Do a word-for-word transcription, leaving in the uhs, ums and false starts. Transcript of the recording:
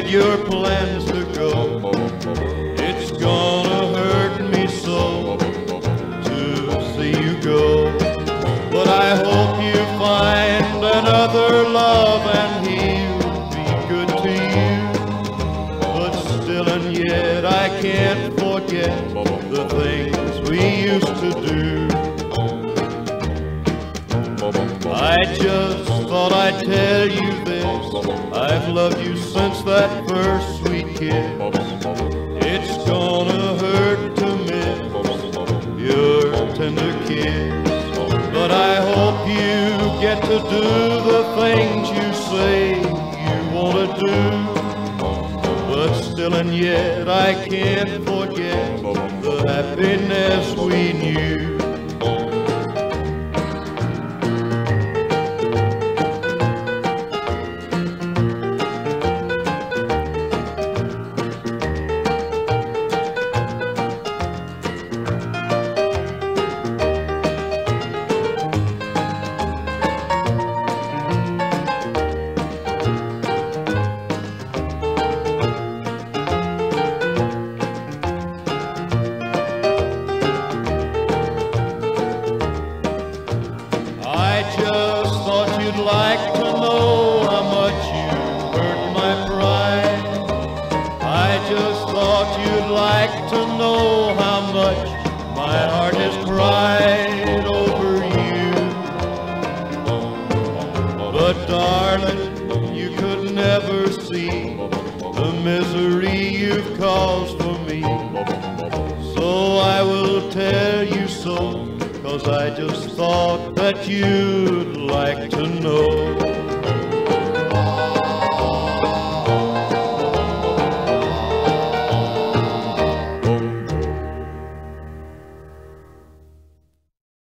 made your plans to go. It's gonna hurt me so to see you go. But I hope you find another love and he'll be good to you. But still and yet I can't forget the things we used to do. I just thought I'd tell you this. I've loved you since that first sweet kiss. It's gonna hurt to miss your tender kiss. But I hope you get to do the things you say you want to do. But still and yet I can't forget the happiness we knew. I just thought you'd like to know how much you hurt my pride. I just thought you'd like to know how much my heart has cried over you. But darling, you could never see the misery you've caused for me. So I will tell you so, 'cause I just thought that you'd like to know.